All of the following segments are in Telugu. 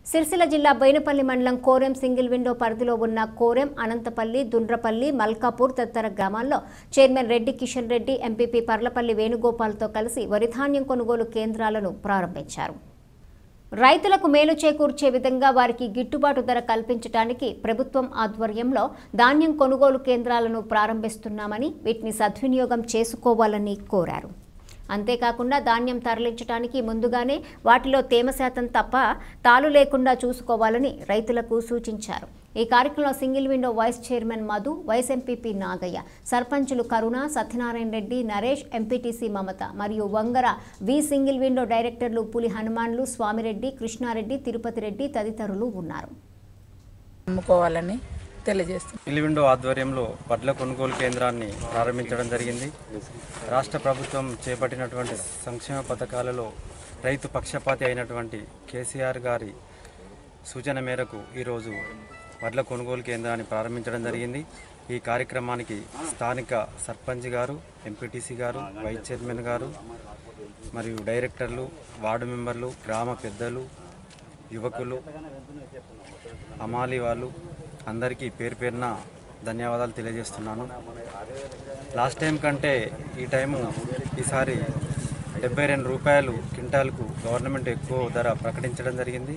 సిరిసిల్ల జిల్లా బోయినపల్లి మండలం కోరెం సింగిల్ విండో పరిధిలో ఉన్న కోరెం, అనంతపల్లి, దుండ్రపల్లి, మల్కాపూర్ తదితర గ్రామాల్లో చైర్మన్ రెడ్డి కిషన్ రెడ్డి, ఎంపీపీ పర్లపల్లి వేణుగోపాల్తో కలిసి వరి ధాన్యం కొనుగోలు కేంద్రాలను ప్రారంభించారు. రైతులకు మేలు చేకూర్చే విధంగా వారికి గిట్టుబాటు ధర కల్పించడానికి ప్రభుత్వం ఆధ్వర్యంలో ధాన్యం కొనుగోలు కేంద్రాలను ప్రారంభిస్తున్నామని, వీటిని సద్వినియోగం చేసుకోవాలని కోరారు. అంతేకాకుండా ధాన్యం తరలించడానికి ముందుగానే వాటిలో తేమ శాతం తప్ప తాలు లేకుండా చూసుకోవాలని రైతులకు సూచించారు. ఈ కార్యక్రమంలో single window vice chairman Madhu, vice MPP Nagaiah, సర్పంచులు కరుణ, సత్యనారాయణ రెడ్డి, నరేష్, ఎంపీటీసీ మమత మరియు వంగర వి సింగిల్ విండో డైరెక్టర్లు పులి హనుమాన్లు, స్వామిరెడ్డి, కృష్ణారెడ్డి, తిరుపతి రెడ్డి తదితరులు ఉన్నారు. సింగిల్ విండో ఆధ్వర్యంలో వడ్ల కొనుగోలు కేంద్రాన్ని ప్రారంభించడం జరిగింది. రాష్ట్ర ప్రభుత్వం చేపట్టినటువంటి సంక్షేమ పథకాలలో రైతు పక్షపాతి అయినటువంటి కేసీఆర్ గారి సూచన మేరకు ఈరోజు వడ్ల కొనుగోలు కేంద్రాన్ని ప్రారంభించడం జరిగింది. ఈ కార్యక్రమానికి స్థానిక సర్పంచ్ గారు, ఎంపీటీసీ గారు, వైస్ చైర్మన్ గారు మరియు డైరెక్టర్లు, వార్డు మెంబర్లు, గ్రామ పెద్దలు, యువకులు, అమాలి వాళ్ళు అందరికీ పేరు పేరున ధన్యవాదాలు తెలియజేస్తున్నాను. లాస్ట్ టైం కంటే ఈ టైము ఈసారి 72 రూపాయలు క్వింటాల్కు గవర్నమెంట్ ఎక్కువ ధర ప్రకటించడం జరిగింది.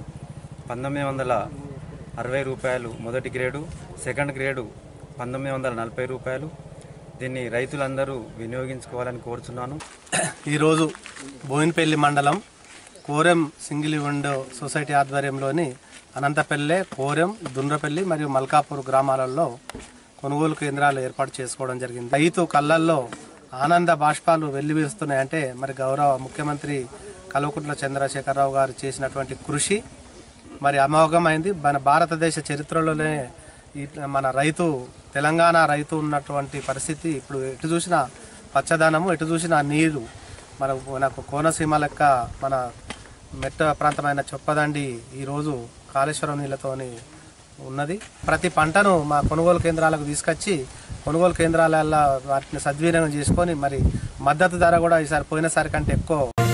1960 రూపాయలు మొదటి గ్రేడు, సెకండ్ గ్రేడు 1940 రూపాయలు. దీన్ని రైతులందరూ వినియోగించుకోవాలని కోరుతున్నాను. ఈరోజు బోయినపల్లి మండలం కోరెం సింగిల్ విండో సొసైటీ ఆధ్వర్యంలోని అనంతపల్లి, కోరెం, దుండ్రపల్లి మరియు మల్కాపూర్ గ్రామాలలో కొనుగోలు కేంద్రాలు ఏర్పాటు చేసుకోవడం జరిగింది. రైతు కళ్ళల్లో ఆనంద బాష్పాలు వెల్లివిరుస్తున్నాయంటే మరి గౌరవ ముఖ్యమంత్రి కల్వకుంట్ల చంద్రశేఖరరావు గారు చేసినటువంటి కృషి మరి అమోఘమైంది. మన భారతదేశ చరిత్రలోనే మన రైతు, తెలంగాణ రైతు ఉన్నటువంటి పరిస్థితి ఇప్పుడు ఎటు చూసినా పచ్చదనము, ఎటు చూసినా నీరు, మనకు కోనసీమ లెక్క మన మెట్ట ప్రాంతమైన చొప్పదండి ఈరోజు కాళేశ్వరం నీళ్ళతోని ఉన్నది. ప్రతి పంటను మా కొనుగోలు కేంద్రాలకు తీసుకొచ్చి కొనుగోలు కేంద్రాలలో వాటిని సద్వినియోగం చేసుకొని మరి మద్దతు ధర కూడా ఈసారి పోయినసారి కంటే ఎక్కువ